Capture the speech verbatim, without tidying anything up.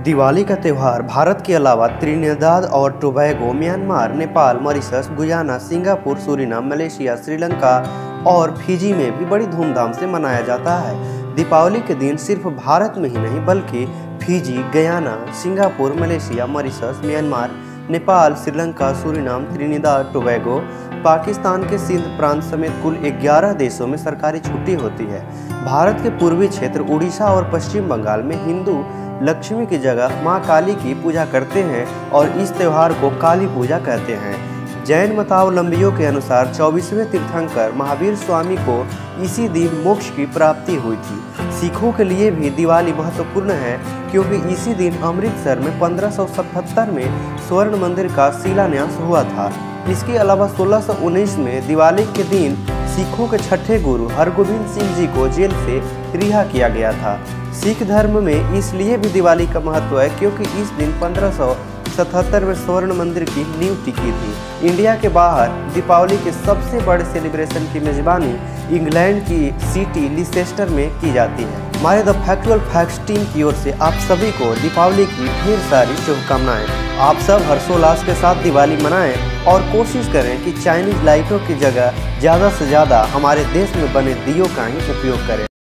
दिवाली का त्यौहार भारत के अलावा त्रिनिदाद और Tobago, Myanmar, Nepal, Mauritius, Guyana, Singapore, Suriname, Malaysia, Sri Lanka और फिजी में भी बड़ी धूमधाम से मनाया जाता है। दीपावली के दिन सिर्फ भारत में ही नहीं बल्कि Fiji, Guyana, Singapore, Malaysia, Mauritius, Myanmar, Nepal, Sri Lanka, Suriname, Trinidad Tobago, Pakistan के सिंध प्रांत समेत कुल ग्यारह देशों में सरकारी छुट्टी होती है। भारत के पूर्वी क्षेत्र उड़ीसा और पश्चिम बंगाल में हिंदू लक्ष्मी की जगह मां काली की पूजा करते हैं और इस त्यौहार को काली पूजा कहते हैं। जैन मतावलंबियों के अनुसार चौबीसवें तीर्थंकर महावीर स्वामी को इसी दिन मोक्ष की प्राप्ति हुई थी। सिखों के लिए भी दिवाली महत्वपूर्ण है क्योंकि इसी दिन अमृतसर में पंद्रह सौ सतहत्तर में स्वर्ण मंदिर का शिलान्यास हुआ था। इसके अलावा सोलह सौ उन्नीस में दिवाली के दिन सिखों के छठे गुरु हरगोबिंद सिंह जी को जेल से रिहा किया गया था। सिख धर्म में इसलिए भी दिवाली का महत्व है क्योंकि इस दिन पंद्रह सौ सतहत्तर में स्वर्ण मंदिर की नींव टिकी थी। इंडिया के बाहर दीपावली के सबसे बड़े सेलिब्रेशन की मेजबानी इंग्लैंड की सिटी लिसेस्टर में की जाती है। हमारे द फैक्चुअल फैक्ट्स टीम की ओर से आप सभी को दीपावली की ढेर सारी शुभकामनाएं। आप सब हर्षोल्लास के साथ दिवाली मनाएं और कोशिश करें कि चाइनीज लाइटों की जगह ज़्यादा से ज़्यादा हमारे देश में बने दियों का ही उपयोग करें।